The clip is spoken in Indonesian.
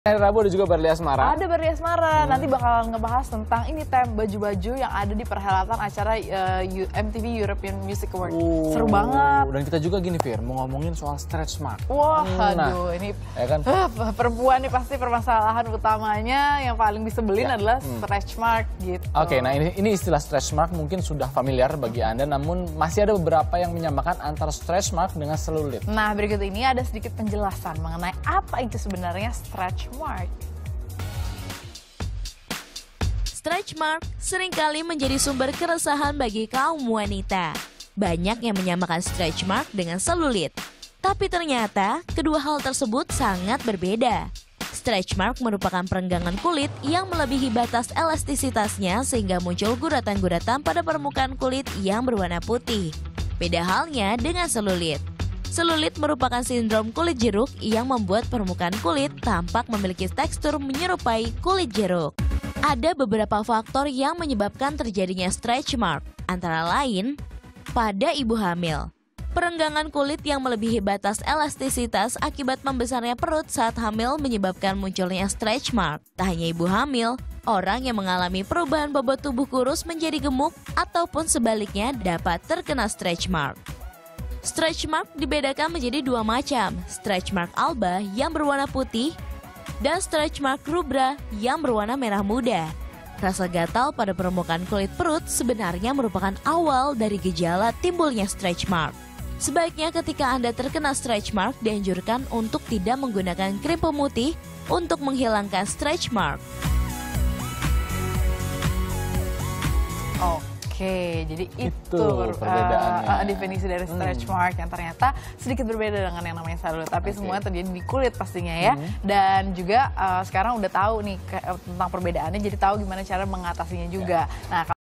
Hari Rabu ada juga Barli Asmara. Ada Barli Asmara, nanti bakal ngebahas tentang ini baju-baju yang ada di perhelatan acara MTV European Music Award. Seru banget. Dan kita juga gini Fir, mau ngomongin soal stretch mark. Wah, aduh ini ya kan? Perempuan nih pasti permasalahan utamanya yang paling disebelin adalah stretch mark gitu. Oke, nah ini istilah stretch mark mungkin sudah familiar bagi Anda, namun masih ada beberapa yang menyamakan antara stretch mark dengan selulit. Nah, berikut ini ada sedikit penjelasan mengenai apa itu sebenarnya stretch mark. Stretch mark seringkali menjadi sumber keresahan bagi kaum wanita. Banyak yang menyamakan stretch mark dengan selulit. Tapi ternyata kedua hal tersebut sangat berbeda. Stretch mark merupakan perenggangan kulit yang melebihi batas elastisitasnya sehingga muncul guratan-guratan pada permukaan kulit yang berwarna putih. Beda halnya dengan selulit. Selulit merupakan sindrom kulit jeruk yang membuat permukaan kulit tampak memiliki tekstur menyerupai kulit jeruk. Ada beberapa faktor yang menyebabkan terjadinya stretch mark, antara lain pada ibu hamil. Perenggangan kulit yang melebihi batas elastisitas akibat membesarnya perut saat hamil menyebabkan munculnya stretch mark. Tak hanya ibu hamil, orang yang mengalami perubahan bobot tubuh kurus menjadi gemuk ataupun sebaliknya dapat terkena stretch mark. Stretch mark dibedakan menjadi dua macam, stretch mark alba yang berwarna putih dan stretch mark rubra yang berwarna merah muda. Rasa gatal pada permukaan kulit perut sebenarnya merupakan awal dari gejala timbulnya stretch mark. Sebaiknya ketika Anda terkena stretch mark dianjurkan untuk tidak menggunakan krim pemutih untuk menghilangkan stretch mark. Oke, jadi itu perbedaannya. definisi dari stretch mark yang ternyata sedikit berbeda dengan yang namanya selulit. Tapi semuanya terjadi di kulit pastinya ya. Dan juga sekarang udah tahu nih tentang perbedaannya, jadi tahu gimana cara mengatasinya juga. Nah,